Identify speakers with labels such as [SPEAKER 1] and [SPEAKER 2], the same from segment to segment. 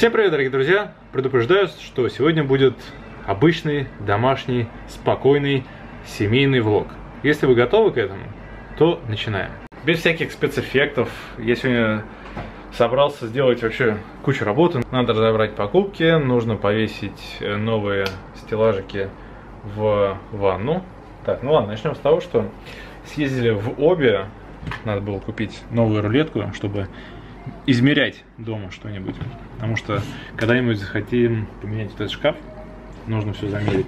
[SPEAKER 1] Всем привет, дорогие друзья! Предупреждаю, что сегодня будет обычный, домашний, спокойный, семейный влог. Если вы готовы к этому, то начинаем. Без всяких спецэффектов. Я сегодня собрался сделать вообще кучу работы. Надо разобрать покупки, нужно повесить новые стеллажики в ванну. Так, ну ладно, начнем с того, что съездили в Обе. Надо было купить новую рулетку, чтобы измерять дома что-нибудь. Потому что когда-нибудь захотим поменять вот этот шкаф, нужно все замерить.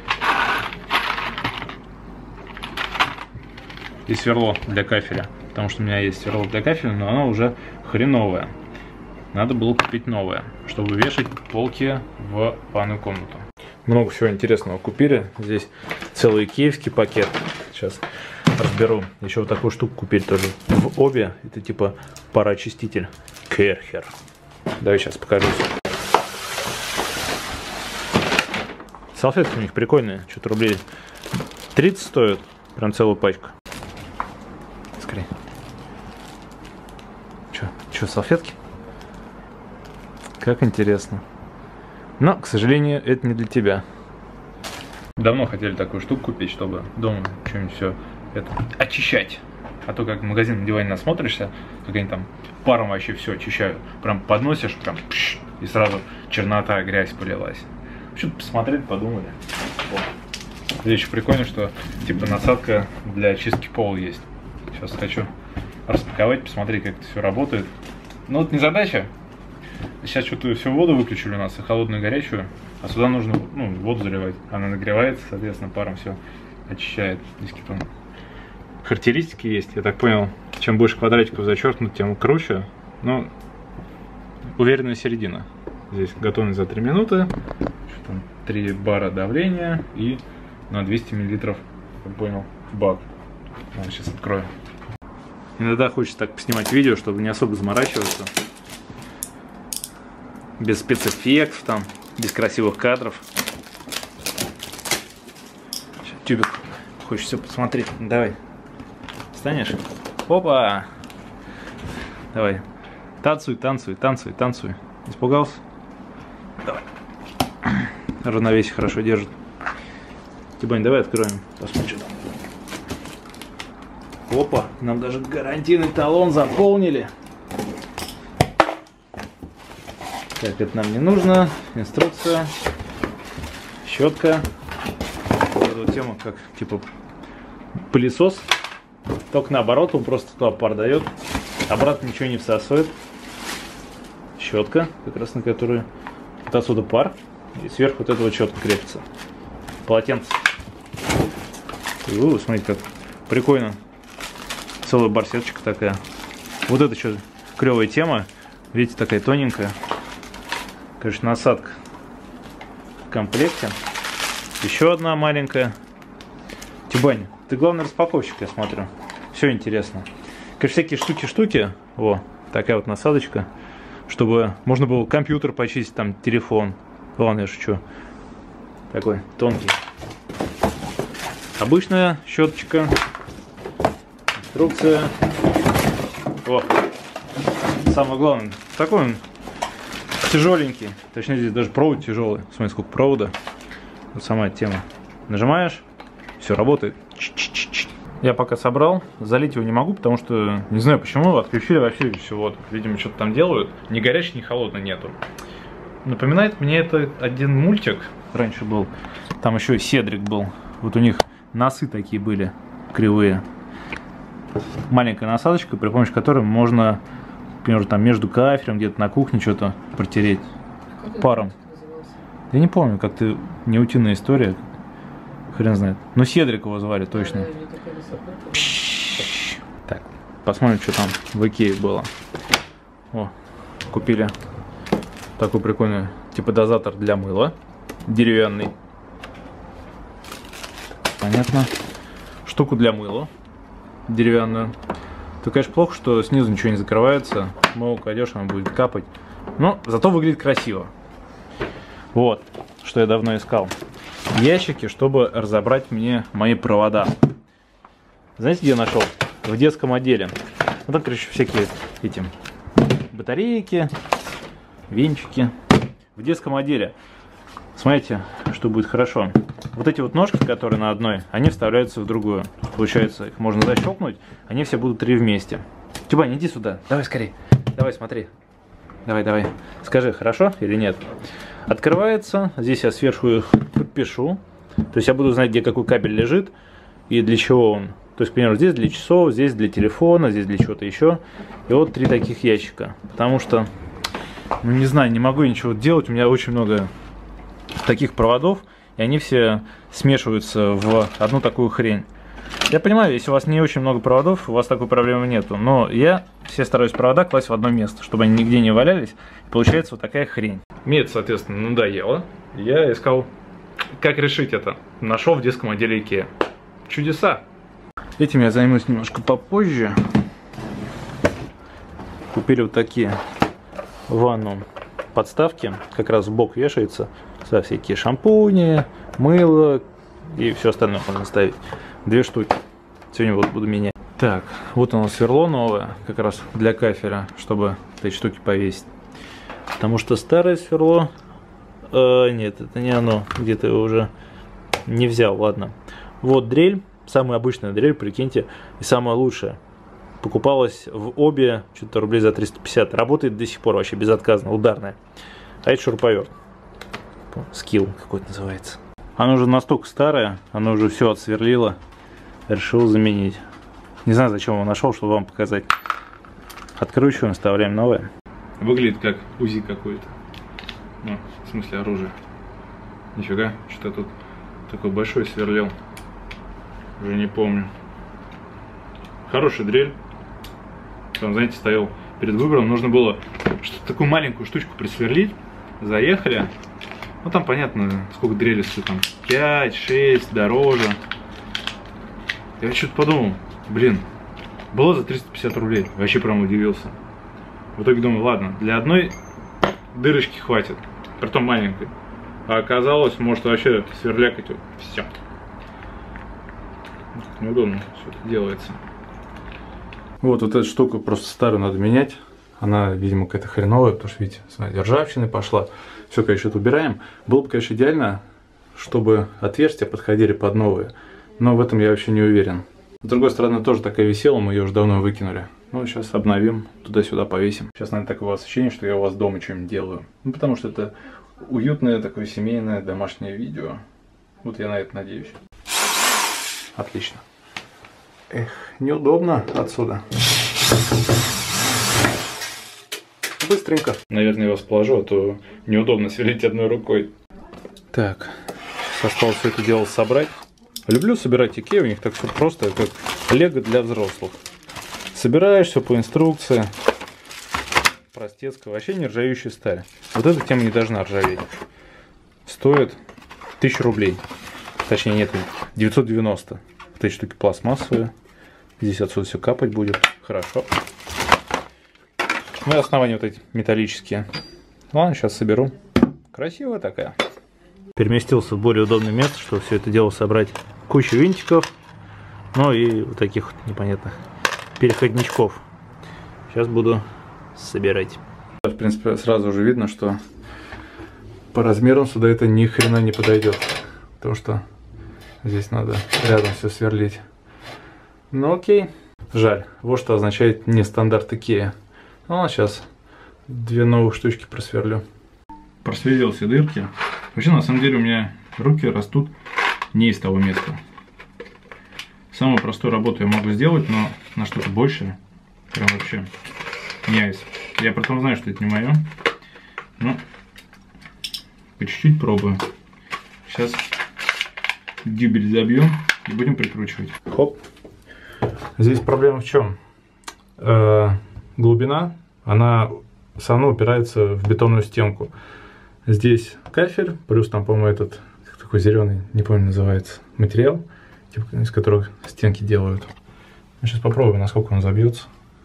[SPEAKER 1] И сверло для кафеля. Потому что у меня есть сверло для кафеля, но оно уже хреновое. Надо было купить новое, чтобы вешать полки в ванную комнату. Много всего интересного купили. Здесь целый киевский пакет. Сейчас разберу. Еще вот такую штуку купили тоже в Обе. Это типа пароочиститель Керхер. Давай сейчас покажу. Салфетки у них прикольные. Что-то рублей 30 стоит. Прям целую пачку. Скорее. Че, салфетки? Как интересно. Но, к сожалению, это не для тебя. Давно хотели такую штуку купить, чтобы дома что-нибудь все это очищать. А то как в магазин на диване насмотришься, как они там паром вообще все очищают. Прям подносишь, прям и сразу чернота, грязь полилась. Что-то посмотреть, подумали. Вот. Здесь еще прикольно, что типа насадка для очистки пола есть. Сейчас хочу распаковать, посмотреть, как это все работает. Ну вот не задача. Сейчас что-то всю воду выключили у нас, и холодную, и горячую. А сюда нужно воду заливать. Она нагревается, соответственно, паром все очищает. Здесь какие-то характеристики есть. Я так понял, чем больше квадратиков зачеркнут, тем круче. Но уверенная середина. Здесь готовность за 3 минуты. Что там? 3 бара давления и на 200 мл, как понял, бак. Сейчас открою. Иногда хочется так поснимать видео, чтобы не особо заморачиваться. Без спецэффектов, там, без красивых кадров. Сейчас, тюбик. Хочешь все посмотреть. Давай. Встанешь? Опа! Давай. Танцуй, танцуй, танцуй, танцуй. Испугался? Давай. Равновесие хорошо держит. Тибань, давай откроем. Посмотрим. Опа! Нам даже гарантийный талон заполнили. Так, это нам не нужно. Инструкция. Щетка. Вот эта вот тема, как типа пылесос. Только наоборот, он просто туда пар дает. Обратно ничего не всасывает. Щетка, как раз на которую вот отсюда пар. И сверху вот эта вот щетка крепится. Полотенце. Смотрите, как прикольно. Целая барсеточка такая. Вот это что, клевая тема. Видите, такая тоненькая. Конечно, насадка в комплекте. Еще одна маленькая. Тибань, ты главный распаковщик, я смотрю. Все интересно. Конечно, всякие штуки-штуки. Во, такая вот насадочка. Чтобы можно было компьютер почистить, там, телефон. Ладно, я шучу. Такой тонкий. Обычная щеточка. Инструкция. О, самое главное. Такой он тяжеленький. Точнее, здесь даже провод тяжелый. Смотри, сколько провода. Вот сама тема. Нажимаешь, все работает. Я пока собрал, залить его не могу, потому что не знаю почему, отключили вообще все. Вот, видимо, что-то там делают. Ни горячий, ни холодный нету. Напоминает мне это один мультик. Раньше был. Там еще и Седрик был. Вот у них носы такие были кривые. Маленькая насадочка, при помощи которой можно, например, там между кафелем, где-то на кухне что-то протереть паром. Я не помню, как-то не утиная история. Хрен знает. Но Седрик его звали точно. Так, посмотрим, что там в Икее было. О, купили такой прикольный, типа дозатор для мыла. Деревянный. Понятно. Штуку для мыла. Деревянную. То, конечно, плохо, что снизу ничего не закрывается. Мыло кладешь, оно будет капать. Но зато выглядит красиво. Вот, что я давно искал. Ящики, чтобы разобрать мне мои провода. Знаете, где я нашел? В детском отделе. Ну, там, короче, всякие эти батарейки, венчики. в детском отделе. Смотрите, что будет хорошо. Вот эти вот ножки, которые на одной, они вставляются в другую. Получается, их можно защелкнуть, они все будут 3 вместе. Тюбань, иди сюда, давай скорее. Давай, смотри. Давай. Скажи, хорошо или нет? Открывается, здесь я сверху их подпишу. То есть я буду знать, где какой кабель лежит и для чего он. То есть, к примеру, здесь для часов, здесь для телефона, здесь для чего-то еще. И вот 3 таких ящика. Потому что, ну не знаю, не могу ничего делать. У меня очень много таких проводов, и они все смешиваются в одну такую хрень. Я понимаю, если у вас не очень много проводов, у вас такой проблемы нету. Но я все стараюсь провода класть в одно место, чтобы они нигде не валялись. И получается вот такая хрень. Мне это, соответственно, надоело. Я искал, как решить это. Нашел в детском отделе IKEA. Чудеса! Этим я займусь немножко попозже. Купили вот такие в ванну подставки. Как раз в бок вешается. Сюда всякие шампуни, мыло и все остальное можно ставить. 2 штуки. Сегодня вот буду менять. Так, вот оно сверло новое, как раз для кафеля, чтобы эти штуки повесить. Потому что старое сверло... нет, это не оно. Где-то его уже не взял, ладно. Вот дрель. Самая обычная дрель, прикиньте, и самая лучшая. Покупалась в обе, что-то рублей за 350. Работает до сих пор вообще безотказно, ударная. А это шуруповерт. Скилл какой-то называется. Оно уже настолько старое, оно уже все отсверлило. Решил заменить. Не знаю, зачем его нашел, чтобы вам показать. Откручиваем, вставляем новое. Выглядит как УЗИ какой-то. Ну, в смысле оружие. Нифига, что-то тут такой большой сверлил. Уже не помню. Хорошая дрель. Там, знаете, стоял перед выбором. Нужно было что-то такую маленькую штучку присверлить. Заехали. Ну там понятно, сколько дрели стоит. Там 5, 6, дороже. Я что-то подумал. Блин, было за 350 рублей. Вообще прям удивился. В итоге думаю, ладно, для одной дырочки хватит. Притом маленькой. А оказалось, может вообще сверлякать все. Неудобно все это делается. Вот эту штуку просто старую надо менять. Она, видимо, какая-то хреновая, потому что, видите, смотрите, ржавчина пошла. Все, конечно, это убираем. Было бы, конечно, идеально, чтобы отверстия подходили под новые. Но в этом я вообще не уверен. С другой стороны, тоже такая висела, мы ее уже давно выкинули. Ну, сейчас обновим, туда-сюда повесим. Сейчас, наверное, такое у вас ощущение, что я у вас дома что-нибудь делаю. Ну, потому что это уютное, такое семейное, домашнее видео. Вот я на это надеюсь. Отлично. Эх, неудобно отсюда. Быстренько. Наверное, я вас положу, а то неудобно сверлить одной рукой. Так, осталось все это дело собрать. Люблю собирать IKEA, у них так все просто, как лего для взрослых. Собираешь все по инструкции. Простецкая, вообще не ржавеющая сталь. Вот эта тема не должна ржаветь. Стоит 1000 рублей. Точнее, нет, 990. Вот эти штуки пластмассовые. Здесь отсюда все капать будет. Хорошо. Ну и основания вот эти металлические. Ладно, сейчас соберу. Красивая такая. Переместился в более удобное место, чтобы все это дело собрать. Кучу винтиков. Ну и вот таких вот непонятных переходничков. Сейчас буду собирать. В принципе, сразу уже видно, что по размерам сюда это ни хрена не подойдет. Потому что здесь надо рядом все сверлить. Ну окей. Жаль. Вот что означает не стандарт IKEA. Ну а сейчас 2 новых штучки просверлю. Просверлил все дырки. Вообще, на самом деле, у меня руки растут не из того места. Самую простую работу я могу сделать, но на что-то большее прям вообще не айс. Я при том знаю, что это не мое. Но по чуть-чуть пробую. Сейчас дюбель забьем и будем прикручивать. Хоп. Здесь проблема в чем? Глубина, она все равно упирается в бетонную стенку. Здесь кафель, плюс там, по-моему, этот такой зеленый, не помню, называется, материал, типа, из которых стенки делают. Сейчас попробуем, насколько он забьется.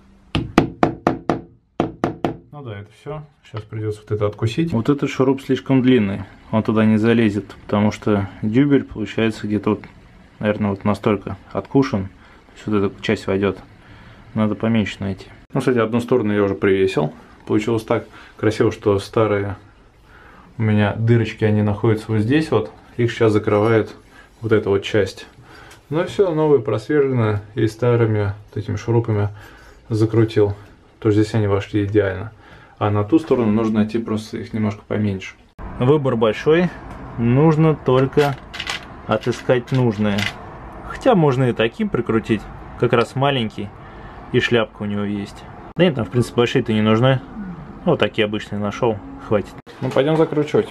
[SPEAKER 1] Ну да, это все. Сейчас придется вот это откусить. Вот этот шуруп слишком длинный, он туда не залезет, потому что дюбель получается где-то вот, наверное, вот настолько откушен, что вот эта часть войдет. Надо поменьше найти. Ну, кстати, одну сторону я уже привесил. Получилось так красиво, что старые У меня дырочки, они находятся вот здесь вот. Их сейчас закрывает вот эта вот часть. Ну все, новые просверлено и старыми вот этими шурупами закрутил. То есть здесь они вошли идеально. А на ту сторону нужно найти просто их немножко поменьше. Выбор большой. Нужно только отыскать нужное. Хотя можно и таким прикрутить. Как раз маленький. И шляпка у него есть. Да нет, там в принципе большие-то не нужны. Вот такие обычные нашел. Хватит. Ну пойдем закручивать.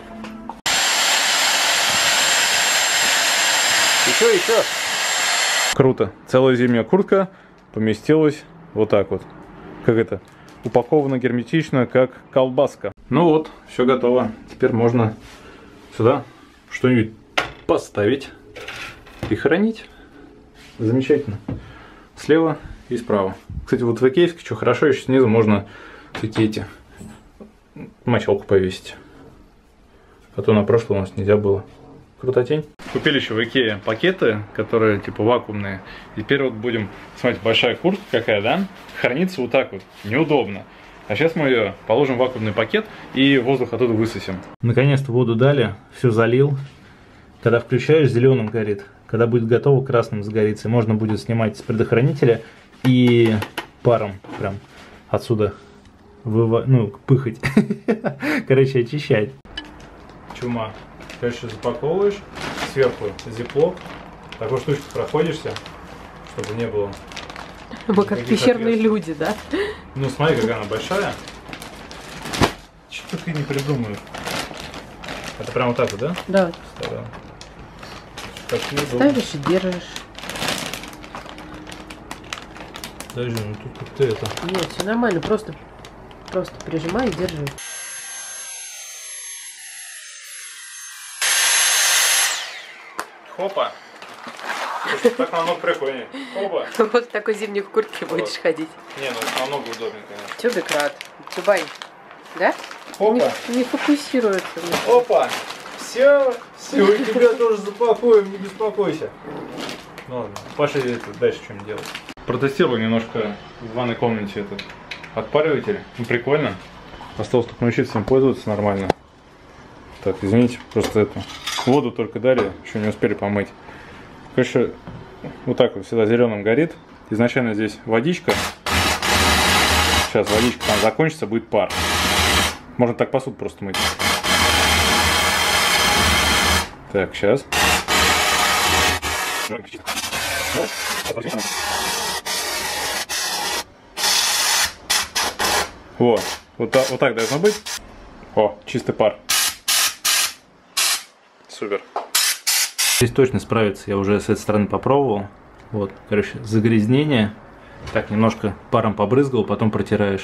[SPEAKER 1] Еще. Круто. Целая зимняя куртка поместилась вот так вот. Как это? Упакована герметично, как колбаска. Ну вот, все готово. Теперь можно сюда что-нибудь поставить и хранить. Замечательно. Слева и справа. Кстати, вот в икеевске, что хорошо, еще снизу можно такие эти мочалку повесить. А то на прошлом у нас нельзя было. Крутотень. Купили еще в Икее пакеты, которые типа вакуумные. И теперь вот будем, смотрите, большая куртка какая, да? Хранится вот так вот. Неудобно. А сейчас мы ее положим в вакуумный пакет и воздух оттуда высосем. Наконец-то воду дали, все залил. Когда включаешь, зеленым горит. Когда будет готово, красным загорится. Можно будет снимать с предохранителя и паром прям отсюда пыхать. Короче, очищать. Чума. Короче, запаковываешь, сверху зиплок, такой штучкой проходишься, чтобы не было.
[SPEAKER 2] Мы как пещерные люди, да?
[SPEAKER 1] Ну смотри, какая она большая. Что ты не придумаешь? Это прям вот так вот, да?
[SPEAKER 2] Да. Ставишь и держишь.
[SPEAKER 1] Подожди, ну тут как-то это.
[SPEAKER 2] Нет, все нормально, просто прижимай и держи.
[SPEAKER 1] Хопа. Так намного прикольнее. Хопа.
[SPEAKER 2] Вот в такой зимней куртке будешь ходить.
[SPEAKER 1] Не, ну это намного удобнее, конечно.
[SPEAKER 2] Тюбик рад. Чубай. Да?
[SPEAKER 1] Хопа.
[SPEAKER 2] Не фокусируется.
[SPEAKER 1] Опа. Все, у тебя тоже запакуем, не беспокойся. Ну ладно, пошли дальше что-нибудь делать. Протестировал немножко в ванной комнате этот отпариватель. Ну прикольно. Осталось только научиться им пользоваться нормально. Так, извините, просто это. Воду только дали, еще не успели помыть. Короче, вот так вот всегда зеленым горит. Изначально здесь водичка. Сейчас водичка там закончится, будет пар. Можно так посуду просто мыть. Так, сейчас. Вот так должно быть. О, чистый пар. Супер. Здесь точно справится, я уже с этой стороны попробовал. Вот, короче, загрязнение. Так, немножко паром побрызгал, потом протираешь.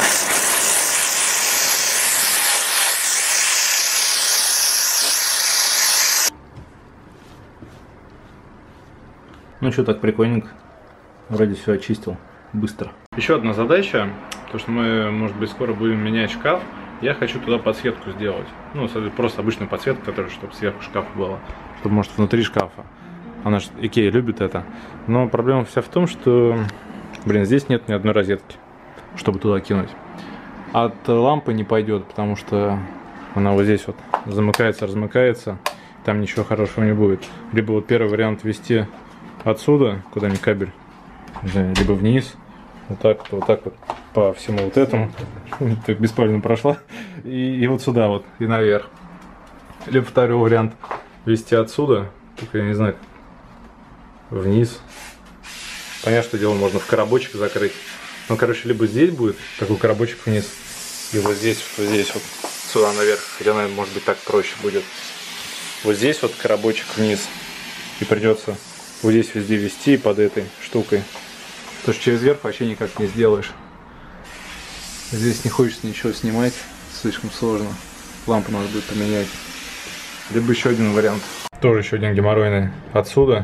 [SPEAKER 1] Ну что, так прикольненько. Вроде все очистил. Быстро. Еще одна задача, то что мы, может быть, скоро будем менять шкаф. Я хочу туда подсветку сделать. Ну, просто обычную подсветку, которая, чтобы сверху шкафа была. Чтобы, может, внутри шкафа. Она же, Икея любит это. Но проблема вся в том, что, блин, здесь нет ни одной розетки, чтобы туда кинуть. От лампы не пойдет, потому что она вот здесь вот замыкается, размыкается. Там ничего хорошего не будет. Либо вот первый вариант ввести отсюда куда-нибудь кабель, либо вниз. Вот так вот по всему вот этому. Так бесполезно прошла. И вот сюда вот, и наверх. Либо второй вариант вести отсюда, только я не знаю, вниз. Понятно, что дело можно в коробочек закрыть. Ну, короче, либо здесь будет такой коробочек вниз, и вот здесь вот сюда наверх. Хотя, наверное, может быть, так проще будет. Вот здесь вот коробочек вниз. И придется вот здесь везде вести под этой штукой. Потому что через верх вообще никак не сделаешь. Здесь не хочется ничего снимать, слишком сложно. Лампу надо будет поменять. Либо еще один вариант. Тоже еще один геморройный. Отсюда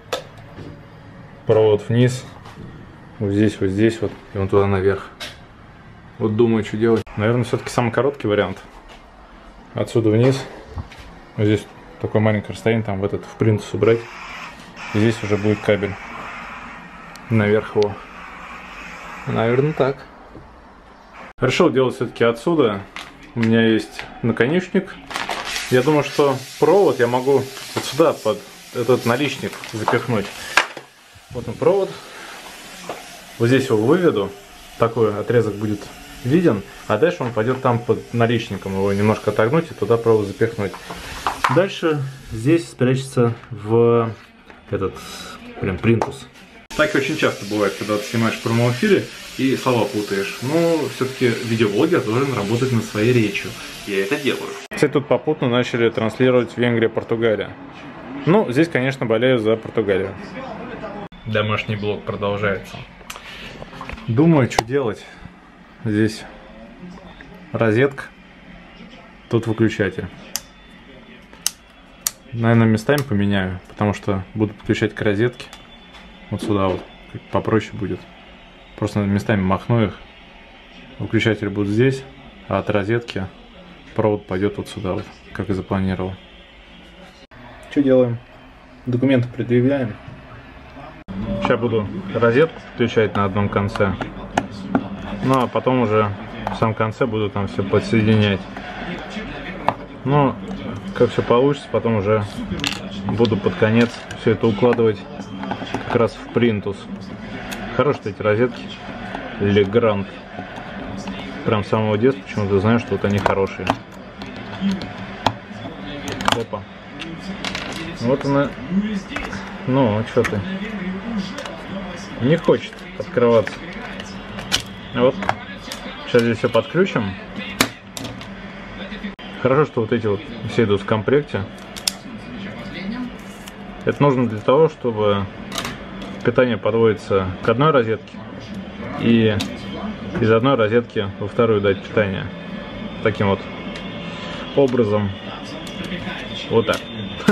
[SPEAKER 1] провод вниз. Вот здесь вот. И вон туда наверх. Вот думаю, что делать. Наверное, все-таки самый короткий вариант. Отсюда вниз. Вот здесь такое маленькое расстояние, там в плинтус убрать. И здесь уже будет кабель. Наверх его. Наверное, так. Решил делать все-таки отсюда. У меня есть наконечник Я думаю, что провод я могу вот сюда под этот наличник запихнуть. Вот он провод. Вот здесь его выведу. Такой отрезок будет виден. А дальше он пойдет там под наличником. Его немножко отогнуть и туда провод запихнуть. Дальше здесь спрячется в этот плинтус. Так очень часто бывает, когда ты снимаешь в прямом эфире и слова путаешь. Но все-таки видеоблогер должен работать над своей речью. Я это делаю. Кстати, тут попутно начали транслировать Венгрия, Португалия. Ну, здесь, конечно, болею за Португалию. Домашний блог продолжается. Думаю, что делать. Здесь розетка. Тут выключатель. Наверное, местами поменяю, потому что буду подключать к розетке. Вот сюда вот. Попроще будет. Просто местами махну их. Выключатель будет здесь, а от розетки провод пойдет вот сюда вот, как и запланировал. Что делаем? Документы предъявляем. Сейчас буду розетку подключать на одном конце. Ну а потом уже в самом конце буду там все подсоединять. Ну, как все получится, потом уже буду под конец все это укладывать как раз в плинтус. Хорошие эти розетки. Legrand. Прям с самого детства почему-то знаю, что вот они хорошие. Опа. Вот она. Ну, а что ты? Не хочет открываться. Вот. Сейчас здесь все подключим. Хорошо, что вот эти вот все идут в комплекте. Это нужно для того, чтобы питание подводится к одной розетке и из одной розетки во вторую дать питание. Таким вот образом. Вот так.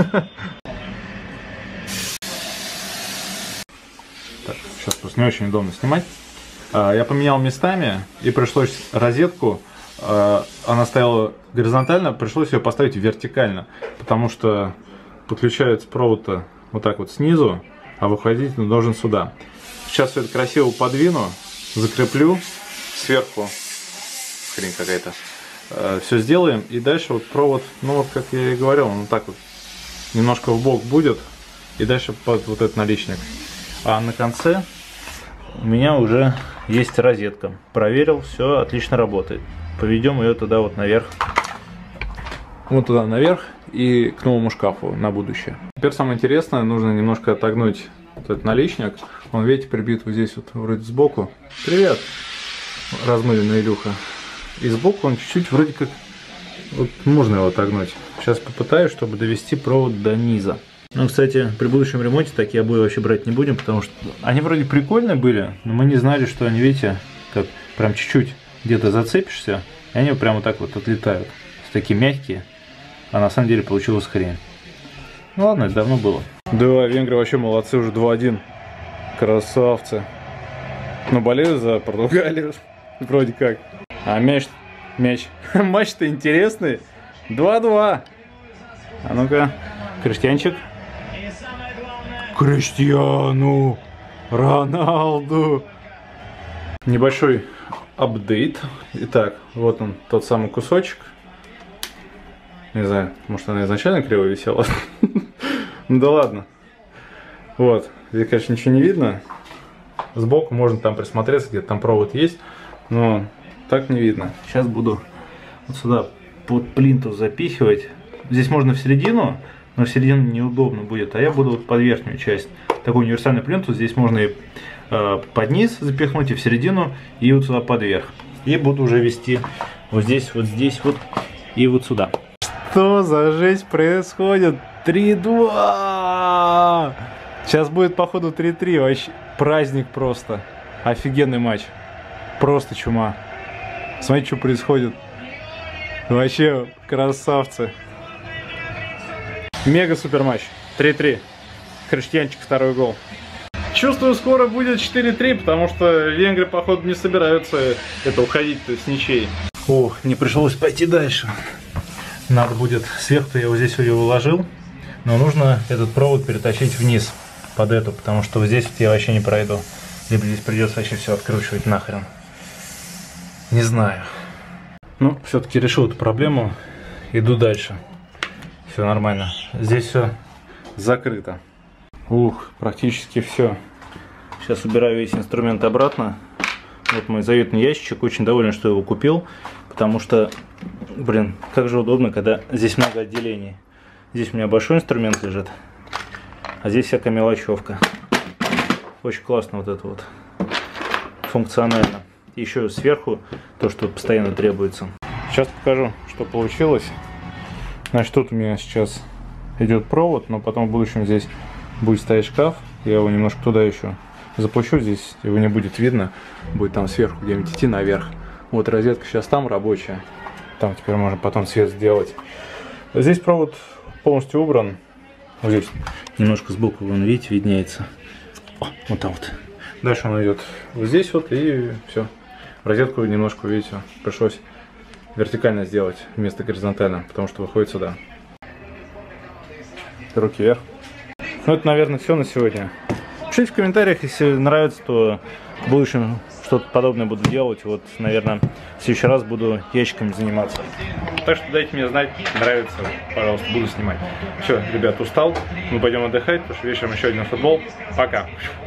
[SPEAKER 1] Так, сейчас просто не очень удобно снимать. Я поменял местами и пришлось розетку, она стояла горизонтально, пришлось ее поставить вертикально, потому что подключается провод вот так вот снизу, а выходить он должен сюда. Сейчас все это красиво подвину, закреплю сверху, хрень какая-то, все сделаем, и дальше вот провод, ну вот как я и говорил, он вот так вот немножко в бок будет, и дальше под вот этот наличник. А на конце у меня уже есть розетка. Проверил, все отлично работает. Поведем ее туда вот наверх. Вот туда наверх и к новому шкафу на будущее. Теперь самое интересное, нужно немножко отогнуть вот этот наличник. Он, видите, прибит вот здесь вот вроде сбоку. Привет, размыленная Илюха. И сбоку он чуть-чуть вроде как... Вот можно его отогнуть. Сейчас попытаюсь, чтобы довести провод до низа. Ну, кстати, при будущем ремонте такие обои вообще брать не будем, потому что они вроде прикольные были, но мы не знали, что они, видите, как прям чуть-чуть где-то зацепишься, и они прям вот так вот отлетают. Такие мягкие, а на самом деле получилась хрень. Ну ладно, это давно было. Да, венгры вообще молодцы, уже 2-1. Красавцы. Но болею за Португалию, вроде как. А мяч. Матч-то интересный. 2-2. А ну-ка, Криштианчик. Криштиану Роналду. Небольшой апдейт. Итак, вот он, тот самый кусочек. Не знаю, может она изначально криво висела. Ну да ладно. Вот, здесь, конечно, ничего не видно. Сбоку можно там присмотреться, где-то там провод есть, но так не видно. Сейчас буду вот сюда под плинтус запихивать. Здесь можно в середину, но в середину неудобно будет, а я буду вот под верхнюю часть. Такой универсальный плинтус, здесь можно и под низ запихнуть, и в середину, и вот сюда под верх. И буду уже вести вот здесь вот и вот сюда. Что за жесть происходит? 3-2! Сейчас будет, походу, 3-3. Вообще праздник просто. Офигенный матч. Просто чума. Смотрите, что происходит. Вообще красавцы. Мега супер матч. 3-3. Криштианчик второй гол. Чувствую, скоро будет 4-3, потому что венгры, походу, не собираются уходить-то с ничьей. Ох, не пришлось пойти дальше. Надо будет, сверху я вот здесь ее уложил, но нужно этот провод перетащить вниз под эту, потому что вот здесь вот я вообще не пройду. Либо здесь придется вообще все откручивать нахрен. Не знаю. Ну, все-таки решил эту проблему. Иду дальше. Все нормально. Здесь все закрыто. Ух, практически все. Сейчас убираю весь инструмент обратно. Вот мой заветный ящичек. Очень доволен, что его купил. Потому что, блин, как же удобно, когда здесь много отделений. Здесь у меня большой инструмент лежит. А здесь всякая мелочевка. Очень классно вот это вот. Функционально. Еще сверху то, что постоянно требуется. Сейчас покажу, что получилось. Значит, тут у меня сейчас идет провод, но потом в будущем здесь будет стоять шкаф. Я его немножко туда еще запущу, здесь его не будет видно. Будет там сверху где-нибудь идти наверх. Вот розетка сейчас там рабочая. Там теперь можно потом свет сделать. Здесь провод полностью убран. Вот здесь немножко сбоку, вон, видите, виднеется. О, вот там вот. Дальше он идет вот здесь вот, и все. Розетку немножко, видите, пришлось вертикально сделать вместо горизонтально, потому что выходит сюда. Руки вверх. Ну, это, наверное, все на сегодня. Пишите в комментариях, если нравится, то в будущем что-то подобное буду делать. Вот, наверное, в следующий раз буду ящиками заниматься. Так что дайте мне знать, нравится, пожалуйста, буду снимать. Все, ребят, устал. Мы пойдем отдыхать, потому что вечером еще один футбол. Пока.